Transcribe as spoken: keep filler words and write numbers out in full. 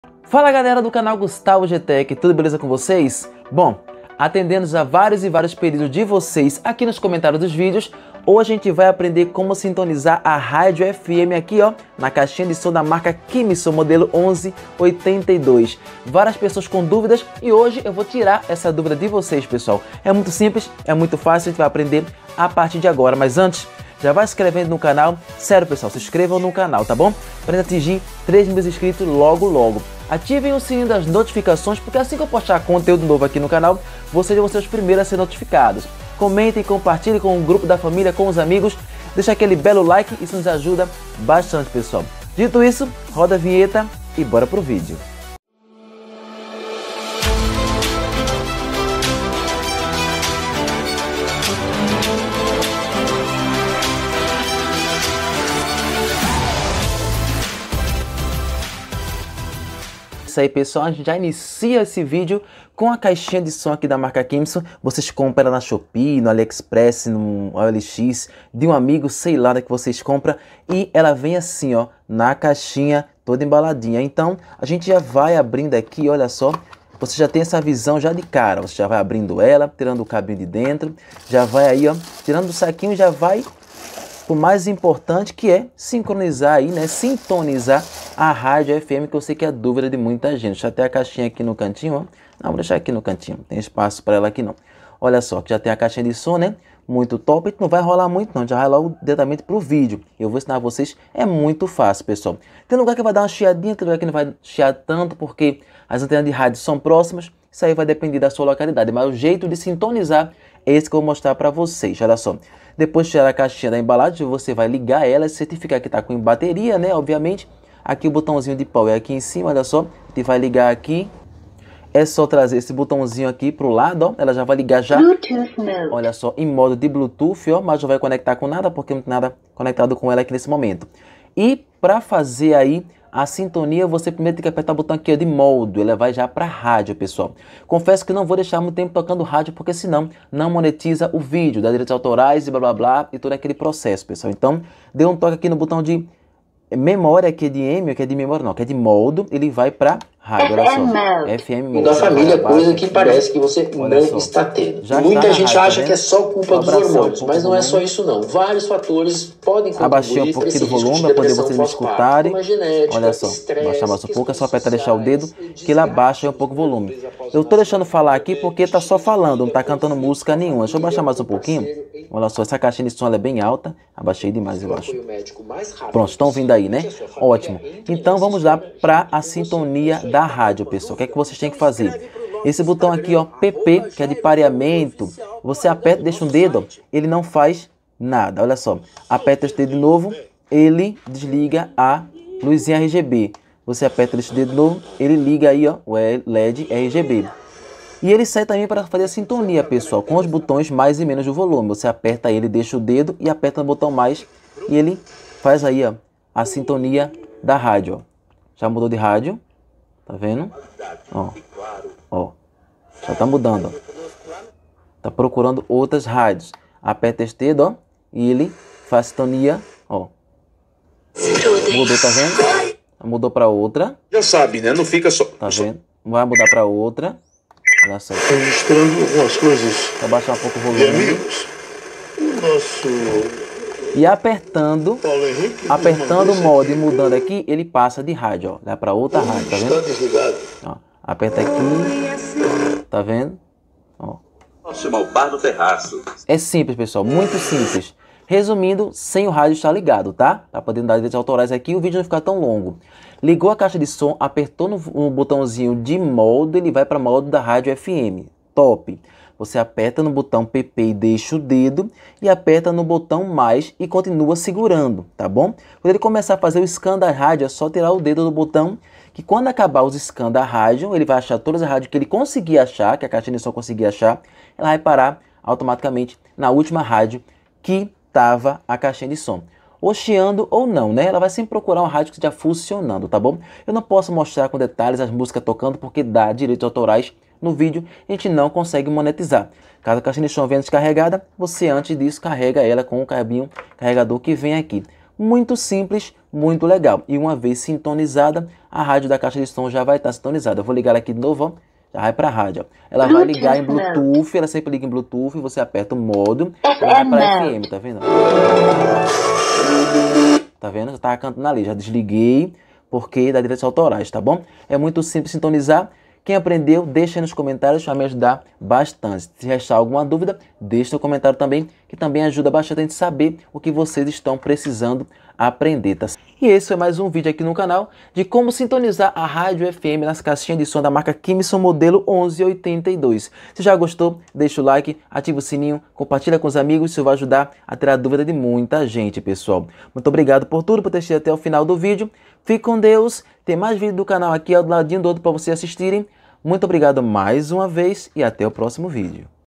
Fala galera do canal Gustavo G Tech, tudo beleza com vocês? Bom, atendendo a vários e vários pedidos de vocês aqui nos comentários dos vídeos, hoje a gente vai aprender como sintonizar a rádio F M aqui ó, na caixinha de som da marca Kimson, modelo onze oitenta e dois. Várias pessoas com dúvidas e hoje eu vou tirar essa dúvida de vocês, pessoal. É muito simples, é muito fácil, a gente vai aprender a partir de agora, mas antes, já vai se inscrevendo no canal. Sério pessoal, se inscrevam no canal, tá bom? Para atingir três mil inscritos logo logo. Ativem o sininho das notificações, porque assim que eu postar conteúdo novo aqui no canal, vocês vão ser os primeiros a ser notificados. Comentem, compartilhem com o grupo da família, com os amigos. Deixa aquele belo like, isso nos ajuda bastante, pessoal. Dito isso, roda a vinheta e bora pro vídeo. Isso aí pessoal, a gente já inicia esse vídeo com a caixinha de som aqui da marca Kimson. Vocês compram ela na Shopee, no AliExpress, no O L X, de um amigo, sei lá, da que vocês compram. E ela vem assim ó, na caixinha toda embaladinha. Então a gente já vai abrindo aqui, olha só. Você já tem essa visão já de cara, você já vai abrindo ela, tirando o cabinho de dentro. Já vai aí ó, tirando o saquinho, já vai... O mais importante que é sincronizar aí, né, sintonizar a rádio F M, que eu sei que é a dúvida de muita gente. Deixa até a caixinha aqui no cantinho, ó. Não, vou deixar aqui no cantinho, não tem espaço para ela aqui não. Olha só, que já tem a caixinha de som, né, muito top, não vai rolar muito não, já vai logo diretamente pro vídeo. Eu vou ensinar vocês, é muito fácil, pessoal. Tem lugar que vai dar uma chiadinha, tem lugar que não vai chiar tanto, porque as antenas de rádio são próximas, isso aí vai depender da sua localidade, mas o jeito de sintonizar é esse que eu vou mostrar para vocês, olha só. Depois de tirar a caixinha da embalagem, você vai ligar ela, certificar que está com bateria, né? Obviamente, aqui o botãozinho de power aqui em cima, olha só. A gente vai ligar aqui. É só trazer esse botãozinho aqui para o lado, ó. Ela já vai ligar já, olha só, em modo de Bluetooth, ó. Mas não vai conectar com nada, porque não tem nada conectado com ela aqui nesse momento. E para fazer aí a sintonia, você primeiro tem que apertar o botão aqui ó, de modo, ela vai já para rádio, pessoal. Confesso que não vou deixar muito tempo tocando rádio, porque senão não monetiza o vídeo, dá direitos autorais e blá blá blá, e todo aquele processo, pessoal. Então, dê um toque aqui no botão de memória, que é de M, que é de memória não, que é de modo, ele vai para rádio, olha só. F M mode. Da família, coisa que parece que você não está tendo. Já muita está gente rádio, acha tá que é só culpa dos hormônios, mas não é só isso não. Vários fatores podem contribuir. Abaixei um pouquinho do volume para poder vocês me escutarem. Olha só, baixar mais um pouco, é só apertar deixar o dedo que ele abaixa um pouco o volume. Eu tô deixando falar aqui porque tá só falando, não tá cantando música nenhuma. Deixa eu baixar mais um pouquinho. Olha só, essa caixinha de som ela é bem alta. Abaixei demais, eu acho. Pronto, estão ouvindo aí, né? Ótimo. Então vamos lá para a sintonia da rádio, pessoal. O que é que vocês têm que fazer? Esse botão aqui, ó, P P, que é de pareamento, você aperta, deixa um dedo, ó, ele não faz nada. Olha só, aperta esse dedo de novo, ele desliga a luzinha R G B. Você aperta esse dedo de novo, ele liga aí, ó, o L E D R G B. E ele sai também para fazer a sintonia, pessoal, com os botões mais e menos do volume. Você aperta ele, deixa o dedo e aperta no botão mais e ele faz aí, ó, a sintonia da rádio, ó. Já mudou de rádio, tá vendo? Ó, ó, já tá mudando, ó. Tá procurando outras rádios. Aperta esse dedo, ó, e ele faz a sintonia, ó. Mudou, tá vendo? Mudou para outra. Já sabe, né? Não fica só. Tá vendo? Vai mudar para outra. Olha só. Registrando algumas coisas. Vou baixar um pouco o volume. Amigos, o nosso... E apertando, apertando o modo e mudando aqui, ele passa de rádio, ó. Vai para outra rádio, tá vendo? Ó, aperta aqui, tá vendo? Ó. Próximo ao bar do terraço. É simples, pessoal, muito simples. Resumindo, sem o rádio estar ligado, tá? Tá podendo dar direitos autorais aqui e o vídeo não ficar tão longo. Ligou a caixa de som, apertou no, no botãozinho de modo, ele vai para modo da rádio F M. Top! Você aperta no botão P P e deixa o dedo e aperta no botão mais e continua segurando, tá bom? Quando ele começar a fazer o scan da rádio, é só tirar o dedo do botão, que quando acabar os scan da rádio, ele vai achar todas as rádios que ele conseguir achar, que a caixa de som conseguir achar, ela vai parar automaticamente na última rádio que estava a caixinha de som. Ou chiando ou não, né? Ela vai sempre procurar uma rádio que esteja funcionando, tá bom? Eu não posso mostrar com detalhes as músicas tocando porque dá direitos autorais no vídeo, a gente não consegue monetizar. Caso a caixinha de som venha descarregada, você antes disso carrega ela com o cabinho carregador que vem aqui. Muito simples, muito legal. E uma vez sintonizada, a rádio da caixa de som já vai estar sintonizada. Eu vou ligar ela aqui de novo, ó. Já vai para a rádio. Ó. Ela vai ligar em Bluetooth, ela sempre liga em Bluetooth, você aperta o modo, ela vai para F M, tá vendo? Tá vendo? Eu tava cantando ali, já desliguei, porque dá direitos autorais, tá bom? É muito simples sintonizar. Quem aprendeu, deixa aí nos comentários, vai me ajudar bastante. Se restar alguma dúvida, deixa no comentário também, que também ajuda bastante a gente saber o que vocês estão precisando aprender, tá? E esse foi mais um vídeo aqui no canal de como sintonizar a rádio F M nas caixinhas de som da marca Kimson modelo onze oitenta e dois. Se já gostou, deixa o like, ativa o sininho, compartilha com os amigos, isso vai ajudar a tirar a dúvida de muita gente, pessoal. Muito obrigado por tudo, por ter assistido até o final do vídeo. Fique com Deus, tem mais vídeo do canal aqui ao ladinho do outro para vocês assistirem. Muito obrigado mais uma vez e até o próximo vídeo.